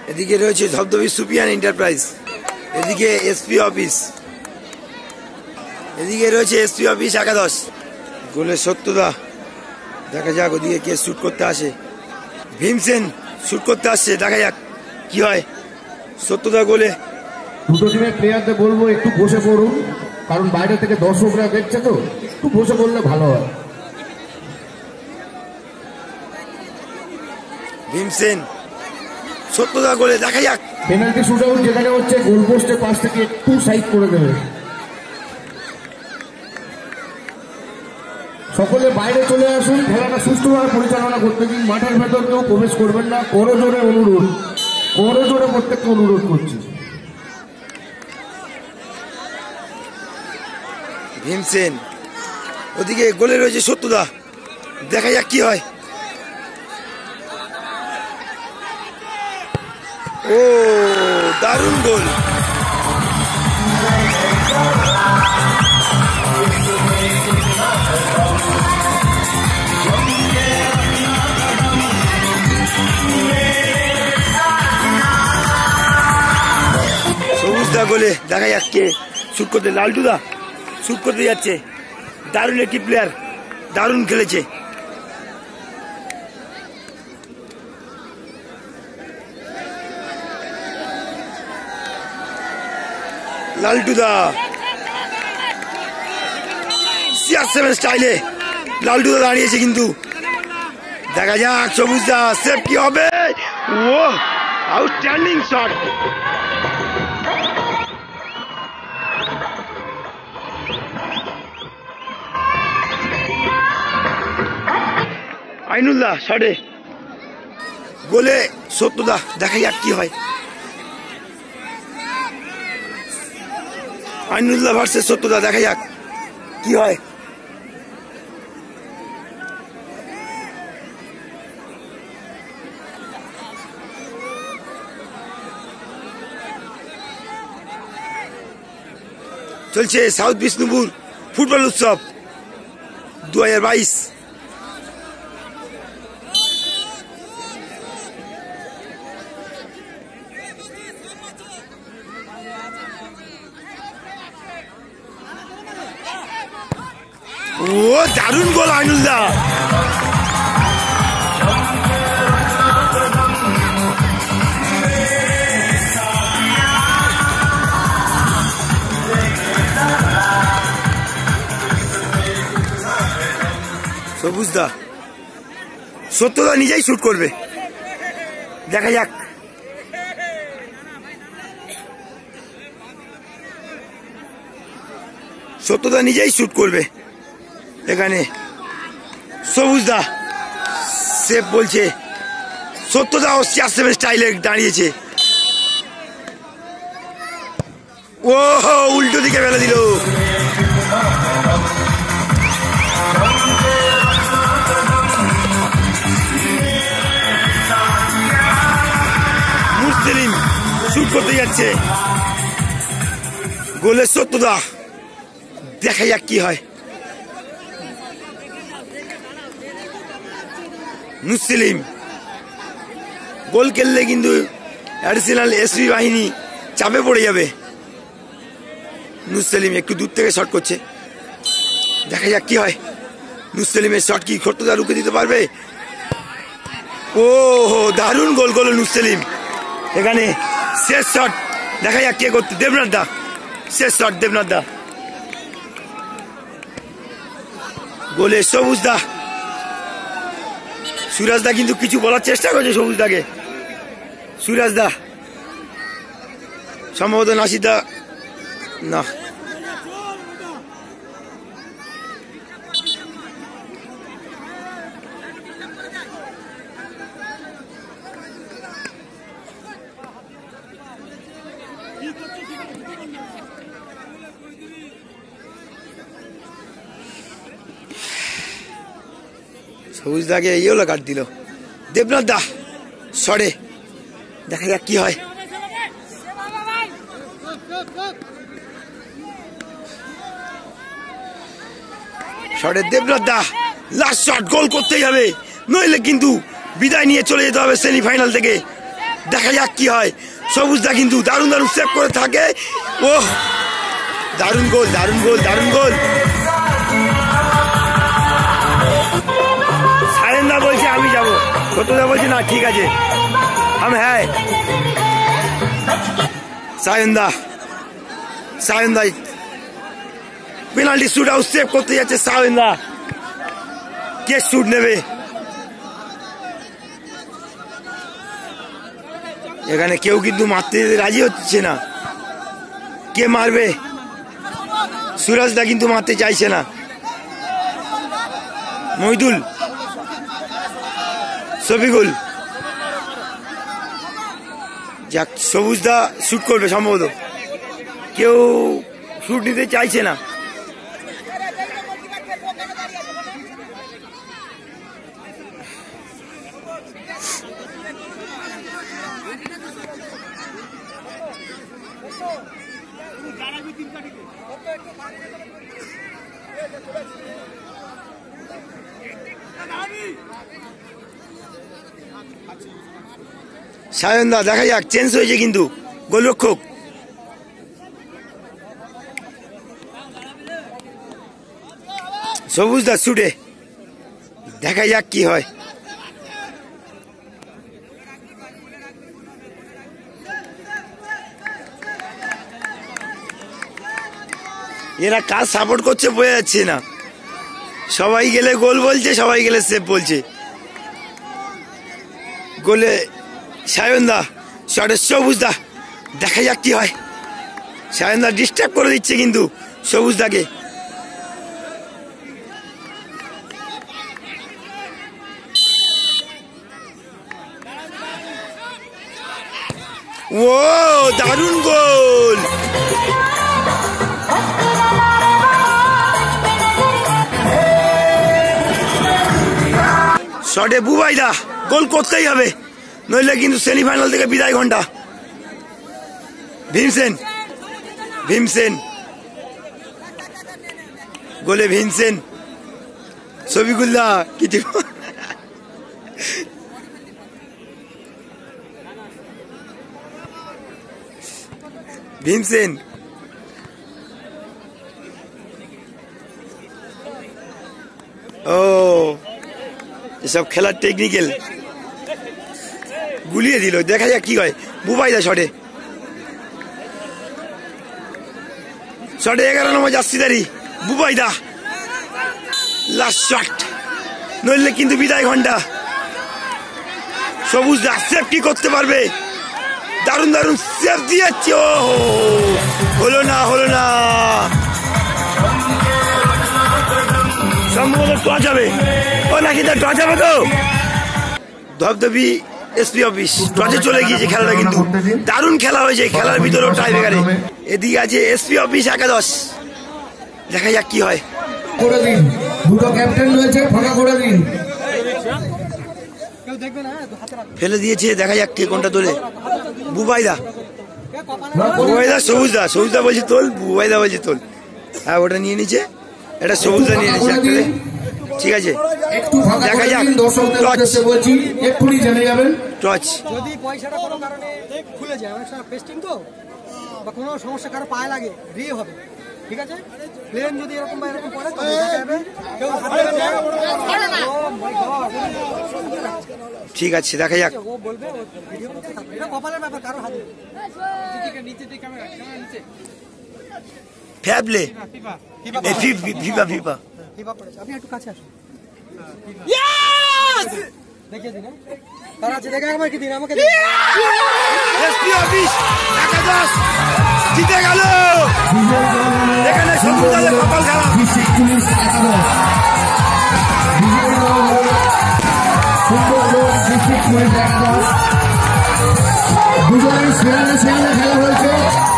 এদিকে রয়েছে ধবধবি সুপিয়ান এন্টারপ্রাইজ, এদিকে এসপি অফিস, এদিকে রয়েছে এসপি অফিস একাদশ। গোলের সত্যদা, দেখা যাক ওদিকে কে শুট করতে আসে। ভীমসেন শুট করতে আসছে, দেখা যাক কি হয়। সত্যদা গোলে। দুটো টিমের প্লেয়ারদের বলবো একটু বসে পড়ুন, কারণ বাইরে থেকে দর্শকরা দেখছে তো, একটু বসে পড়লে ভালো হয়। ভীমসেন সত্যদা গোলে, দেখা যাক। পেনাল্টি শুট আউট যেখানে হচ্ছে গোল পোস্টের পাশ থেকে একটু সাইড করে দেবে। সকলে বাইরে চলে আসুন, খেলাটা সুষ্ঠুভাবে পরিচালনা করতে দিন। মাঠের ভেতর কেউ প্রবেশ করবেন না, করজোরে অনুরোধ, করজোরে প্রত্যেককে অনুরোধ করছি। ভীমসেন, ওদিকে গোলে রয়েছে সত্যদা, দেখা যাক কি হয়। ও দারুণ গোল। সবুজদা গোলে, দেখা যাক কে শুট করতে। লালটুদা শুট করতে যাচ্ছে, দারুণ একটি প্লেয়ার, দারুণ খেলেছে। লালটুদা CR7 স্টাইলে লালটুদা দাঁড়িয়েছে, কিন্তু দেখা যাক সবুজদা সেভ কি হবে। ও আউটস্ট্যান্ডিং শট। আইনুল্লাহ শটে গোলে সত্যদা, দেখা যাক কি হয়। আইনুল্লাহ ভার্সেস সত্যদা, দেখা যাক কি হয়। চলছে সাউথ বিষ্ণুপুর ফুটবল উৎসব 2022। ও দারুণ গোল আইনুল্লাহ। সবুজদা, সত্যদা নিজেই শুট করবে, দেখা যাক। সত্যদা নিজেই শুট করবে এখানে। সবুজদা সেভ বলছে, সত্যদা ও CR7 স্টাইলে দাঁড়িয়েছে। ও উল্টো দিকে ফেলে দিল। মুসলিম শুট করতে যাচ্ছে, গোলে সত্যদা, দেখা যাক কি হয়। মুসলিম গোল খেললে কিন্তু অ্যাডিশনাল এসপি বাহিনী চাপে পড়ে যাবে। মুসলিম একটু দূর থেকে শট করছে, দেখা যাক কি হয়। মুসলিমের শট কি সত্যদা রুখে দিতে পারবে? ও দারুণ গোল করল মুসলিম এখানে। শেষ শট, দেখা যাক কে করতে। দেবনাথ দা, শেষ শট দেবনাথ দা, গোলে সবুজদা। সুরাজদা কিন্তু কিছু বলার চেষ্টা করছে সবুজদাকে। সুরাজদা সম্ভবত নাসিদা না, সবুজদাকে ইয়েলো কার্ড দিল। দেবনাথ দা সরে, দেখা যাক কি হয়। শটে দেবনাথ দা, লাস্ট শট, গোল করতেই হবে, নইলে কিন্তু বিদায় নিয়ে চলে যেতে হবে সেমিফাইনাল থেকে। দেখা যাক কি হয়। সবুজদা কিন্তু দারুণ দারুণ সেভ করে থাকে। ও দারুণ গোল, দারুণ গোল, দারুণ গোল। সায়নদা বলছে আমি যাবো, ছোটদা বলছে না ঠিক আছে হ্যাঁ। সায়নদা পেনাল্টি শুট আউট সেভ করতে যাচ্ছে সায়নদা। কে শুট নেবে? এখানে কেউ কিন্তু মারতে রাজি হচ্ছে না। কে মারবে? সুরাজদা কিন্তু মারতে চাইছে না। মহিদুল, শফিকুল, যাক সবুজদা শুট করবে সম্ভবত। কেউ শুট নিতে চাইছে না। সায়নদা দেখা যাক, চেঞ্জ হয়েছে কিন্তু গোলরক্ষক। সবুজদা শুটে, দেখা যাক কি হয়। এরা কাজ সাপোর্ট করছে বোঝা যাচ্ছে না। সবাই গেলে গোল বলছে, সবাই গেলে সেভ বলছে। গোলে সায়নদা, শটে সবুজদা, দেখা যাক কি হয়। সায়নদা ডিস্টার্ব করে দিচ্ছে কিন্তু সবুজদাকে। ও দারুণ গোল। শটে বুবাইদা, গোল করতেই হবে, নইলে কিন্তু সেমিফাইনাল থেকে বিদায় ঘন্টা। ভীমসেন গোলে ভীমসেন। শফিকুল্লাহ কিছু ভীমসেন, ও এসব খেলার টেকনিক্যাল গুলিয়ে দিল। দেখা যাক কি হয়। বুবাইদা শটে 11 নম্বর জার্সিদারি বুবাইদা, লাস্ট শট, নইলে কিন্তু বিদায় ঘন্টা। সবুজদা সেভ কি করতে পারবে? দারুণ দারুণ সেভ দিয়েছে। ও হলো না সম্ভবত টচ হবে। ও নাকি তার টচ হবে তো। ধবধবি এসপি অফিস টচে চলে গিয়েছে খেলাটা, কিন্তু দারুণ খেলা হয়েছে। খেলার ভিতরেও টাই ব্রেকারে এদিকে আছে এসপি অফিস একাদশ। দেখা যাক কি হয়। করে দিন, দুটো ক্যাপ্টেন রয়েছে, ফাঁকা করে দিন। ফেলে দিয়েছে, দেখা যাক কে কোনটা তোলে। বুবাইদা, সবুজদা বলছে তোল, বুবাইদা বলছে তোল। হ্যাঁ ওটা নিয়ে নিচ্ছে, এটা সবুজদা নিয়ে নিচ্ছে। ঠিক আছে দেখা যাক। এক্ষুনি জেনে যাবেন। টচ যদি পয়সাটা কোনো কারণে খুলে যায়, অনেক সময় পেস্টিং তো বা কোনো সমস্যা কারো পায়ে লাগে, রিয়ে হবে। ঠিক আছে, প্লেন যদি এরকম বা এরকম পড়ে তবে দেখা যাবে কেউ হাত দেবে না। ঠিক আছে দেখা যাক। ও বলবে ও ভিডিও করতে থাকবে, এটা কপালের ব্যাপার, কারো হাতে নিচে ক্যামেরা নিচে ফ্যাবলে ফিফা পড়েছে। আপনি একটু কাছে আসুন, দেখিয়ে দিন। তার আছে দেখা একবার কি দিন আমাকে এসপি অফিস একাদশ জিতে গেল। এখানে সবুজদার কপাল খারাপ। দুজনের খেলা হয়েছে।